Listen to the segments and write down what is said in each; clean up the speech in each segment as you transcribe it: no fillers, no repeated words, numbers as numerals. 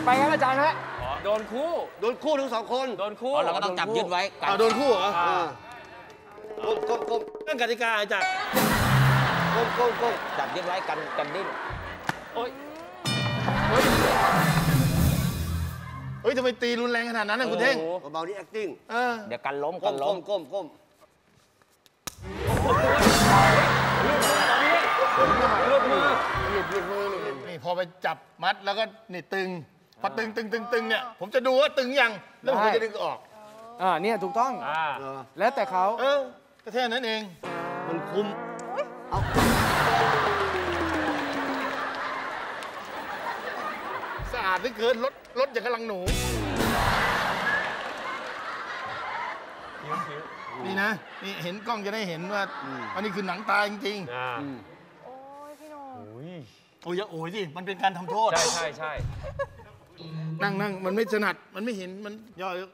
ไปครับอาจารย์ฮะโดนคู่ทั้ง2 คนโดนคู่เราก็ต้องจับยึดไว้โดนคู่เหรอก้มนั่นกติกาอาจารย์ก้มจับยึดไว้กันดิ้นโอ้ยเฮ้ยทำไมตีรุนแรงขนาดนั้นนะคุณเท่งเบาๆนี่ acting เดี๋ยวกันล้มก้มหลุดมือนี่พอไปจับมัดแล้วก็นี่ตึงพอตึงเนี่ยผมจะดูว่าตึงยังแล้วผมจะดึงออกเนี่ยถูกต้องแล้วแต่เขาก็แค่นั้นเองมันคุมเอาสะอาดเหลือเกินรถอย่างกำลังหนูนี่นะนี่เห็นกล้องจะได้เห็นว่าอันนี้คือหนังตาจริงๆโอ้ยพี่โน่โอ้ยโอ้ยสิมันเป็นการทำโทษใช่นั่งมันไม่ถนัดมันไม่เห็นมันย่อหน่อย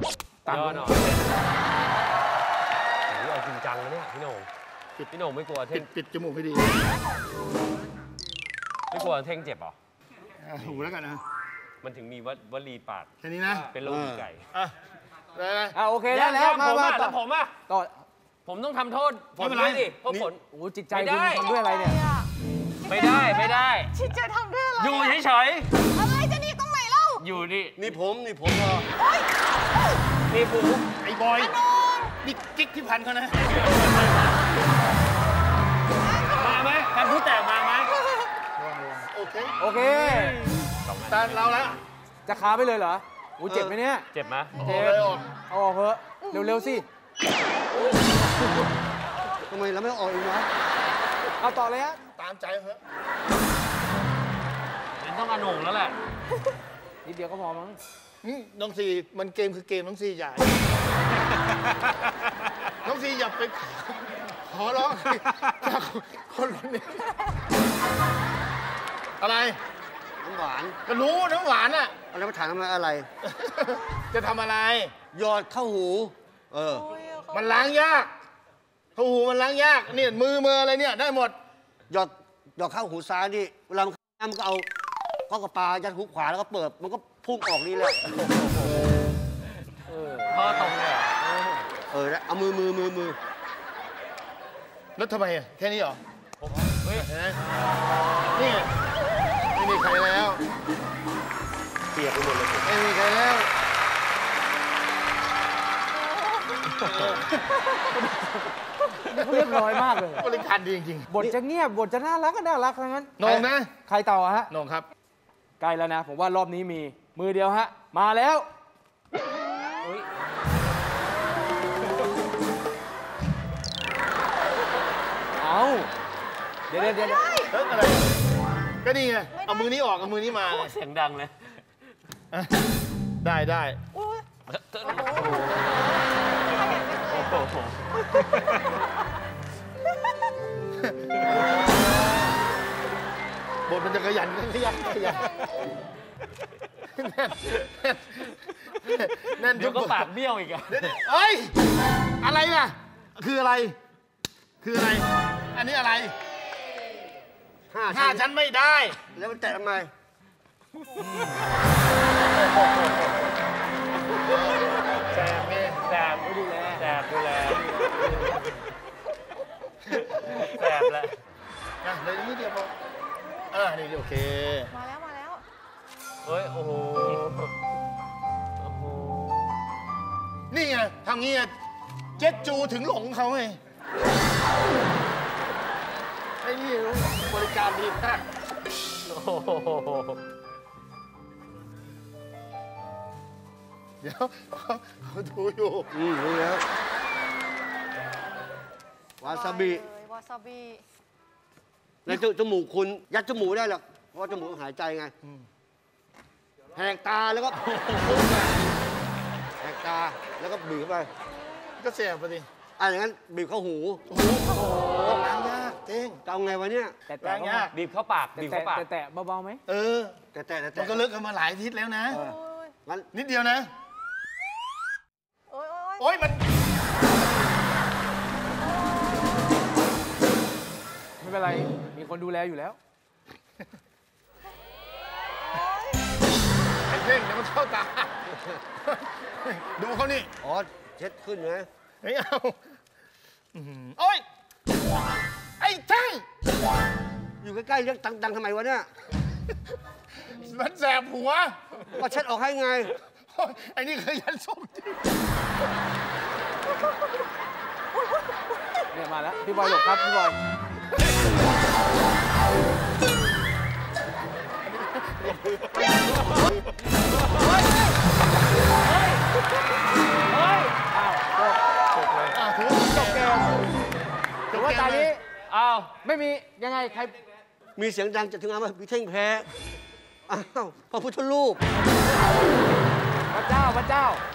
เอาจริงจังเลยเนี่ยพี่โหน่งพี่โหน่งไม่กลัวเท่งปิดจมูกให้ดีไม่กลัวเท่งเจ็บหรอหูแล้วกันนะมันถึงมีวลีปากแค่นี้นะเป็นโรคไก่โอเคแล้วมาต่อผมต้องทำโทษผมด้วยดิเพราะผลจิตใจคุณทำด้วยอะไรเนี่ยไม่ได้จิตใจทำด้วยอะไรอยู่เฉยอะไรจะนี่ตรงไหนเล่าอยู่นี่ผมพอนี่ผมไอ้บอยนี่กิ๊กที่พันเขานะมาไหมพันผู้แตกมาไหมโอเคตาเราแล้วจะคาไปเลยเหรอเจ็บไหมเนี่ยเจ็บไหมเจ็บเอาออกเถอะเร็วๆสิทำไมเราไม่ออกเองวะเอาต่อเลยฮะตามใจเถอะต้องอนุงแล้วแหละนิดเดียวก็พอมั้งน้องซีมันเกมคือเกมน้องซีใหญ่น้องซีอย่าไปขอร้องจากคนนี้อะไรน้ำหวานก็รู้น้ำหวานอะแล้วมาถามทำอะไรจะทำอะไรหยอดเข้าหูมันล้างยากเข้าหูมันล้างยากนี่มืออะไรเนี่ยได้หมดหยอดเข้าหูซ้ายนี่เวลามันก็เอาข้อกระปายัดหูขวาแล้วก็เปิดมันก็พุ่งออกนี่แหละพอตรงเลยเอามือแล้วทำไมอ่ะแค่นี้เหรอนี่ไม่มีใครแล้วเปียกไปหมดเลยไม่มีใครแล้วเรียบร้อยมากเลยบริการดีจริงๆบทจะเงียบบทจะน่ารักก็น่ารักทั้งนั้นนงนะใครต่อฮะนงครับใกล้แล้วนะผมว่ารอบนี้มีมือเดียวฮะมาแล้วเอาเดี๋ยวอะไรก็นี่ไงเอามือนี้ออกเอามือนี้มาเสียงดังเลยได้บทมันจะขยันนั่นเดี๋ยวก็ปากเบี้ยวอีกอะเอ้ยอะไรอ่ะคืออะไรอันนี้อะไร5 ชั้นไม่ได้แล้วมันแตะทำไมแสบไงแสบดูแลแหละเลยนิดเดียวพอนี่โอเคมาแล้วเฮ้ยโอ้โหนี่ไงทำงี้เจ็ดจูถึงหลงเขาไงไอ้นี่บริการดีมากเดี๋ยวเขาดูอยู่รู้แล้ววาซาบิในจมูกคุณยัดจมูกได้หรอกเพราะจมูกหายใจไงแหกตาแล้วก็แหกตาแล้วก็บีบเข้าไปก็เสียบไปดิอย่างนั้นบีบเข้าหูล้างยากเจ๊งจะเอาไงวะเนี่ยล้างยากบีบเข้าปากแตะเบาๆไหมแต่มันก็เลิกกันมาหลายอาทิตย์แล้วนะงั้นนิดเดียวนะโอ้ยมันไม่เป็นไรมีคนดูแลอยู่แล้วเพ่งเดี๋ยวมันเข้าตา ดูเขานี่อ๋อเช็ดขึ้นไงไม่เอาโอ้ยไอ้ช่างอยู่ใกล้ๆเรียกดังๆทำไมวะเนี่ยมันแสบหัวก็เช็ดออกให้ไงโอ๊ยไอ้นี่เคยยันส้มที่เนี่ยมาแล้ว พี่บอยหลบครับ พี่บอยถือจบเกมถือว่าตานี้ อ้าว ไม่มียังไง ใครมีเสียงดังจะถึงอามาพิเท่งแพ้ อ้าวพระพุทธรูปพระเจ้า พระเจ้า